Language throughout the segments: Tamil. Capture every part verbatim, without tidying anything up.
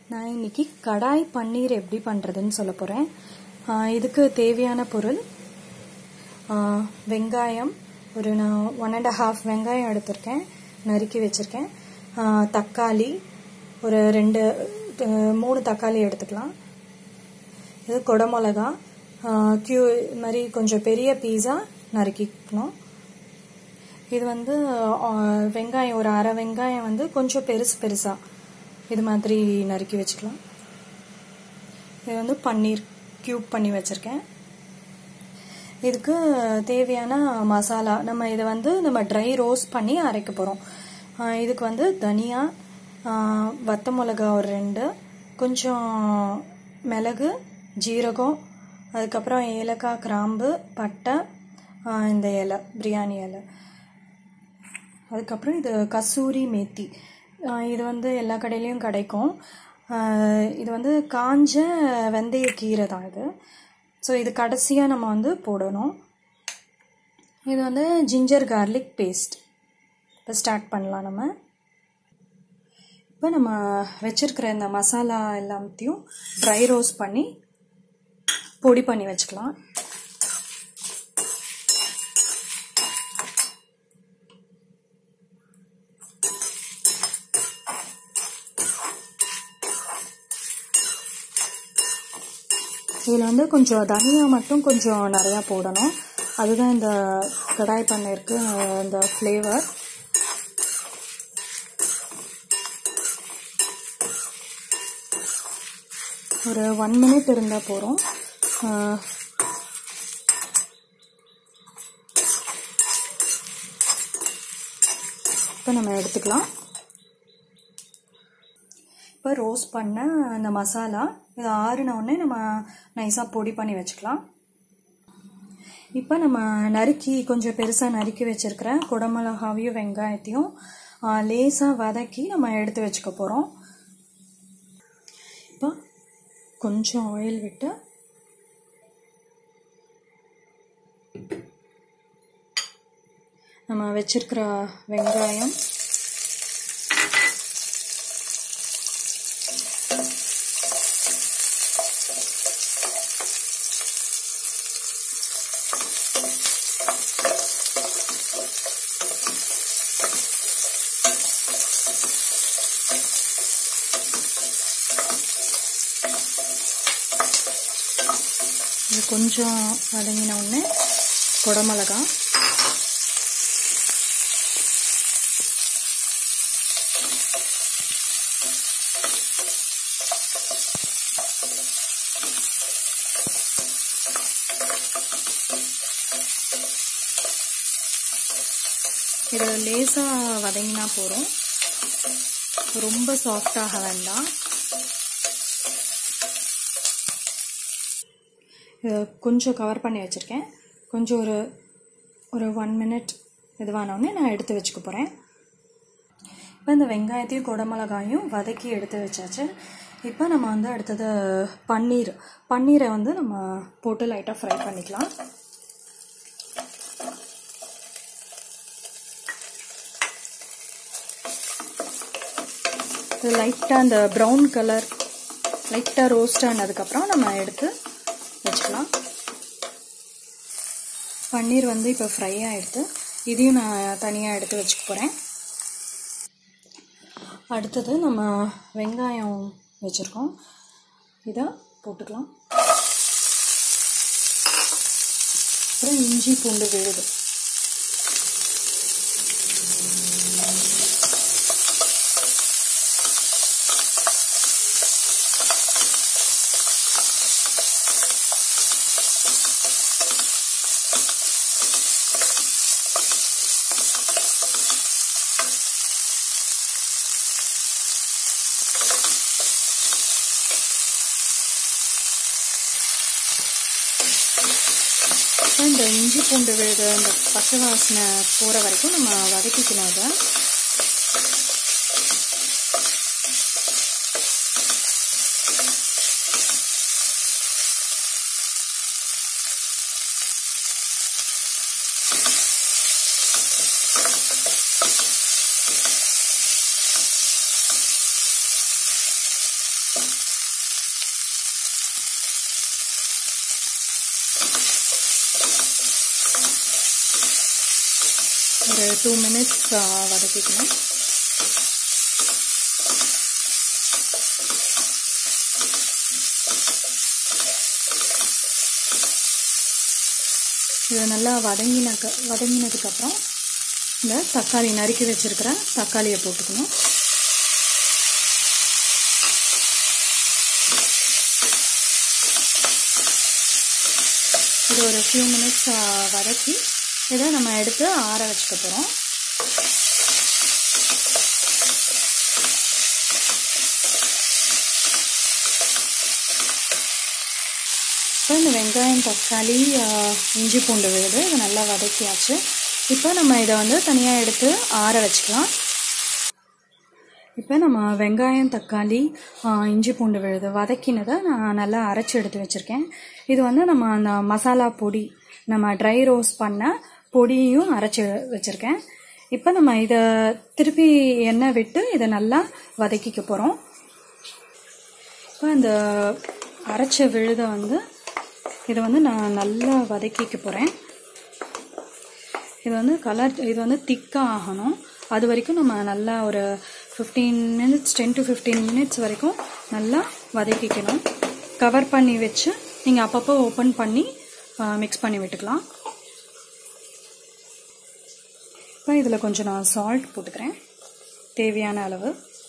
நான் இன்னைக்கு கடாய் பன்னீர் எப்படி பண்ணுறதுன்னு சொல்ல போகிறேன். இதுக்கு தேவையான பொருள் வெங்காயம், ஒரு நான் ஒன் அண்ட் ஹாஃப் வெங்காயம் எடுத்திருக்கேன், நறுக்கி வச்சுருக்கேன். தக்காளி ஒரு ரெண்டு மூணு தக்காளி எடுத்துக்கலாம். இது குடமிளகா கியூ மாதிரி கொஞ்சம் பெரிய பீஸா நறுக்கிக்கணும். இது வந்து வெங்காயம் ஒரு அரை வெங்காயம் வந்து கொஞ்சம் பெருசு பெருசாக இது மாதிரி நறுக்கி வச்சுக்கலாம். இது வந்து பன்னீர் கியூப் பண்ணி வச்சுருக்கேன். இதுக்கு தேவையான மசாலா நம்ம இதை வந்து நம்ம ட்ரை ரோஸ்ட் பண்ணி அரைக்க போகிறோம். இதுக்கு வந்து தனியா, வத்த மிளகா ஒரு ரெண்டு, கொஞ்சம் மிளகு, ஜீரகம், அதுக்கப்புறம் ஏலக்காய், கிராம்பு, பட்டை, இந்த இலை பிரியாணி இலை, அதுக்கப்புறம் இது கசூரி மேத்தி. இது வந்து எல்லா கடையிலையும் கிடைக்கும். இது வந்து காஞ்ச வெந்தய கீரை தான் இது. ஸோ இது கடைசியாக நம்ம வந்து போடணும். இது வந்து ஜிஞ்சர் கார்லிக் பேஸ்ட். இப்போ ஸ்டார்ட் பண்ணலாம். நம்ம இப்போ நம்ம வச்சுருக்கிற இந்த மசாலா எல்லாத்தையும் ட்ரை ரோஸ்ட் பண்ணி பொடி பண்ணி வச்சுக்கலாம். இதில் வந்து கொஞ்சம் தனியா மட்டும் கொஞ்சம் நிறையா போடணும். அதுதான் இந்த கடாய் பன்னீருக்கு இந்த ஃப்ளேவர். ஒரு ஒன் மினிட் இருந்தால் போகிறோம். இப்போ நம்ம எடுத்துக்கலாம். இப்போ ரோஸ்ட் பண்ண அந்த மசாலா இது ஆறுன உடனே நம்ம நைஸாக பொடி பண்ணி வச்சுக்கலாம். இப்போ நம்ம நறுக்கி கொஞ்சம் பெருசாக நறுக்கி வச்சுருக்கிற குடமிளகாவையும் வெங்காயத்தையும் லேசாக வதக்கி நம்ம எடுத்து வச்சுக்க போகிறோம். இப்போ கொஞ்சம் ஆயில் விட்டு நம்ம வச்சிருக்கிற வெங்காயம், இது கொஞ்சம் வதங்கின உடனே குடமிளகா, இது லேசாக வதங்கினா போகிறோம், ரொம்ப சாஃப்டாக வேண்டாம். கொஞ்சம் கவர் பண்ணி வச்சுருக்கேன். கொஞ்சம் ஒரு ஒரு ஒன் மினிட் இதுவானோடனே நான் எடுத்து வச்சுக்க போகிறேன். இப்போ இந்த வெங்காயத்தையும் குடமிளகாயும் வதக்கி எடுத்து வச்சாச்சு. இப்போ நம்ம வந்து அடுத்தது பன்னீர் பன்னீரை வந்து நம்ம போட்டு லைட்டாக ஃப்ரை பண்ணிக்கலாம். லைட்டாக அந்த ப்ரௌன் கலர் லைட்டாக ரோஸ்ட் ஆனதுக்கப்புறம் நம்ம எடுத்து வச்சுக்கலாம். பன்னீர் வந்து இப்போ ஃப்ரை ஆகிடுது. இதையும் நான் தனியாக எடுத்து வச்சுக்க போகிறேன். அடுத்தது நம்ம வெங்காயம் வச்சுருக்கோம், இதை போட்டுக்கலாம். அப்புறம் இஞ்சி பூண்டு விழுது, இந்த இஞ்சி பூண்டு விழுது இந்த பச்சை வாசனை போகிற வரைக்கும் நம்ம வதக்கிக்கணும். அதை ஒரு டூ மினிட்ஸ் வதக்கிக்கணும். இதை நல்லா வதங்கினக்கு வதங்கினதுக்கப்புறம் இந்த தக்காளி நறுக்கி வச்சுருக்கிற தக்காளியை போட்டுக்கணும். இது ஒரு ஃபியூ மினிட்ஸ் வதக்கி இதை நம்ம எடுத்து ஆற வச்சுக்க போகிறோம். இப்போ இந்த வெங்காயம், தக்காளி, இஞ்சி பூண்டு விழுது இதை நல்லா வதக்கியாச்சு. இப்போ நம்ம இதை வந்து தனியாக எடுத்து ஆற வச்சுக்கலாம். இப்போ நம்ம வெங்காயம், தக்காளி, இஞ்சி பூண்டு விழுது வதக்கினதை நான் நல்லா அரைச்சி எடுத்து வச்சுருக்கேன். இது வந்து நம்ம அந்த மசாலா பொடி, நம்ம ட்ரை ரோஸ்ட் பண்ண பொடியும் அரைச்சி வச்சுருக்கேன். இப்போ நம்ம இதை திருப்பி எண்ணெய் விட்டு இதை நல்லா வதக்கிக்க போகிறோம். இப்போ இந்த அரைச்ச விழுதை வந்து இதை வந்து நான் நல்லா வதக்கிக்க போகிறேன். இது வந்து கலர் இது வந்து திக்காக ஆகணும். அது வரைக்கும் நம்ம நல்லா ஒரு fifteen minutes ten to fifteen minutes வரைக்கும் நல்லா வதக்கிக்கணும். கவர் பண்ணி வச்சு நீங்கள் அப்பப்போ ஓப்பன் பண்ணி மிக்ஸ் பண்ணி விட்டுக்கலாம். இப்போ இதில் கொஞ்சம் நான் சால்ட் போட்டுக்கிறேன், தேவையான அளவு.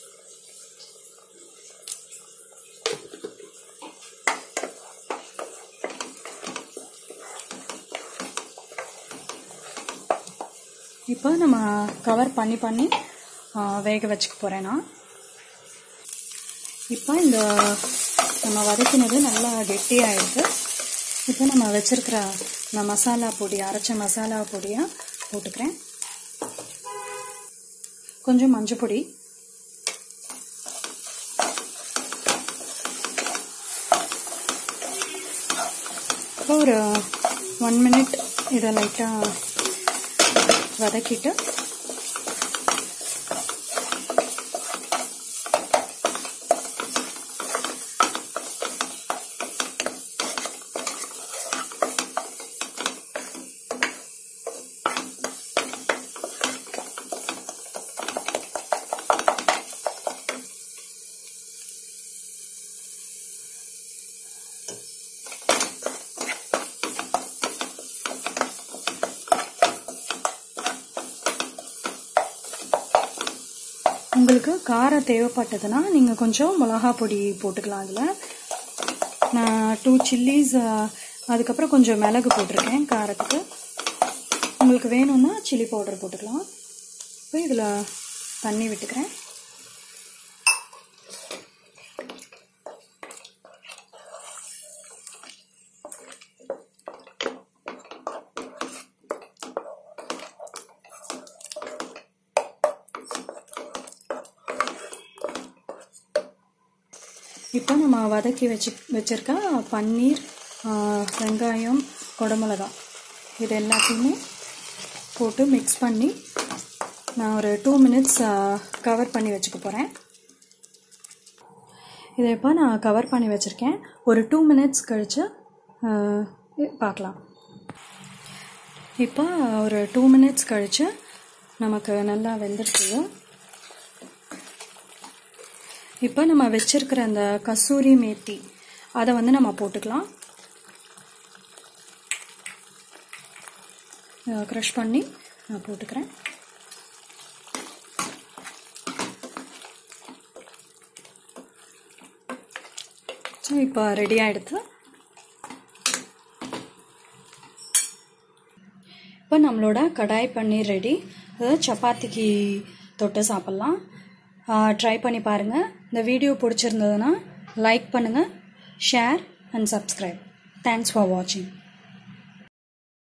இப்போ நம்ம கவர் பண்ணி பண்ணி வேக வச்சுக்க போகிறேன் நான். இப்போ இந்த நம்ம வதக்கினது நல்லா கெட்டியாகிடுது. இப்போ நம்ம வச்சுருக்கிற இந்த மசாலா பொடி, அரைச்ச மசாலா பொடியை போட்டுக்கிறேன். கொஞ்சம் மஞ்சள் பொடி, இப்போ ஒரு ஒன் மினிட் இதை லைட்டாக வதக்கிட்டு உங்களுக்கு காரம் தேவைப்பட்டதுன்னா நீங்கள் கொஞ்சம் மிளகா பொடி போட்டுக்கலாம். அதில் நான் டூ சில்லிஸ் அதுக்கப்புறம் கொஞ்சம் மிளகு போட்டிருக்கேன் காரத்துக்கு. உங்களுக்கு வேணும்னா சில்லி பவுடர் போட்டுக்கலாம். இப்போ இதில் தண்ணி விட்டுக்கிறேன். இப்போ நம்ம வதக்கி வச்சு வச்சுருக்க பன்னீர், வெங்காயம், குடமிளகா இது எல்லாத்தையுமே போட்டு மிக்ஸ் பண்ணி நான் ஒரு டூ மினிட்ஸ் கவர் பண்ணி வச்சுக்க போகிறேன். இதை இப்போ நான் கவர் பண்ணி வச்சுருக்கேன். ஒரு டூ மினிட்ஸ் கழித்து பார்க்கலாம். இப்போ ஒரு டூ மினிட்ஸ் கழித்து நமக்கு நல்லா வெந்துருக்குது. இப்போ நம்ம வச்சிருக்கிற அந்த கசூரி மேத்தி அதை வந்து நம்ம போட்டுக்கலாம். க்ரஷ் பண்ணி நான் போட்டுக்கிறேன். ஸோ இப்போ ரெடி ஆகிடுது. இப்போ நம்மளோட கடாய் பன்னீர் ரெடி. அதாவது சப்பாத்திக்கு தொட்டு சாப்பிட்லாம். ட்ரை பண்ணி பாருங்கள். இந்த வீடியோ பிடிச்சிருந்ததுன்னா லைக் பண்ணுங்கள், share and subscribe. Thanks for வாட்சிங்.